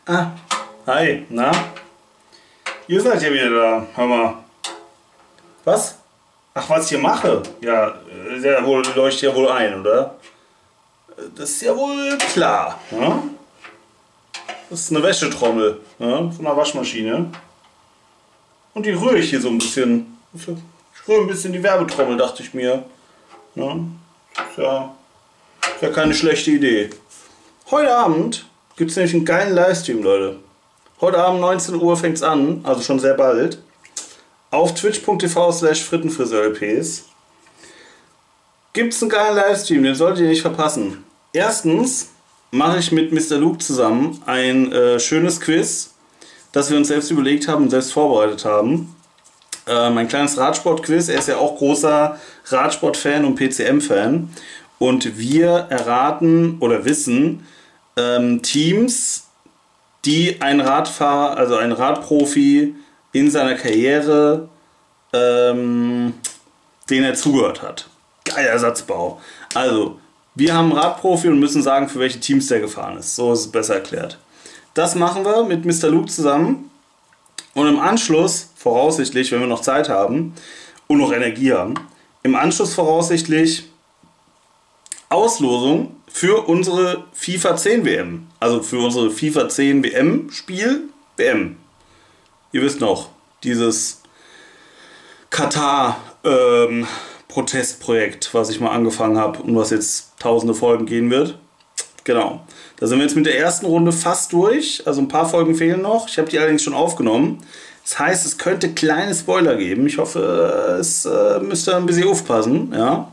Ah, hi, na? Ihr seid ja wieder da, hör mal. Was? Ach, was ich hier mache? Ja, leuchtet ja wohl ein, oder? Das ist ja wohl klar, ne? Das ist eine Wäschetrommel, ne? Von einer Waschmaschine. Und die rühre ich hier so ein bisschen. Ich rühre ein bisschen die Werbetrommel, dachte ich mir. Ne? Ist ja keine schlechte Idee. Heute Abend gibt es nämlich einen geilen Livestream, Leute. Heute Abend 19 Uhr fängt es an, also schon sehr bald. Auf twitch.tv/frittenfriseurlps gibt es einen geilen Livestream, den solltet ihr nicht verpassen. Erstens mache ich mit Mr. Luke zusammen ein schönes Quiz, das wir uns selbst überlegt haben und selbst vorbereitet haben. Mein kleines Radsport-Quiz. Er ist ja auch großer Radsport-Fan und PCM-Fan. Und wir erraten oder wissen Teams, die ein Radfahrer, also ein Radprofi in seiner Karriere, den er zugehört hat. Geiler Satzbau. Also, wir haben einen Radprofi und müssen sagen, für welche Teams der gefahren ist. So ist es besser erklärt. Das machen wir mit Mr. Luke zusammen. Und im Anschluss, voraussichtlich, wenn wir noch Zeit haben und noch Energie haben, im Anschluss voraussichtlich Auslosung für unsere FIFA 10 WM. Also für unsere FIFA 10 WM Spiel WM. Ihr wisst noch, dieses Katar Protestprojekt, was ich mal angefangen habe und was jetzt tausende Folgen gehen wird. Genau. Da sind wir jetzt mit der ersten Runde fast durch. Also ein paar Folgen fehlen noch. Ich habe die allerdings schon aufgenommen. Das heißt, es könnte kleine Spoiler geben. Ich hoffe, es müsst ihr ein bisschen aufpassen. Ja.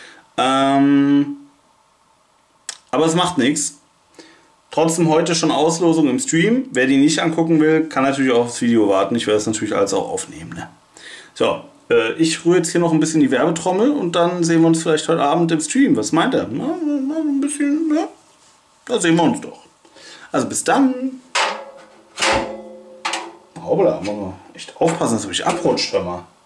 Aber es macht nichts. Trotzdem heute schon Auslosung im Stream. Wer die nicht angucken will, kann natürlich auch aufs Video warten. Ich werde es natürlich alles auch aufnehmen. Ne? So, ich rühre jetzt hier noch ein bisschen die Werbetrommel und dann sehen wir uns vielleicht heute Abend im Stream. Was meint er? Na, ein bisschen, ja. Da sehen wir uns doch. Also bis dann. Hoppla, muss man echt aufpassen, dass ich abrutscht, hör mal.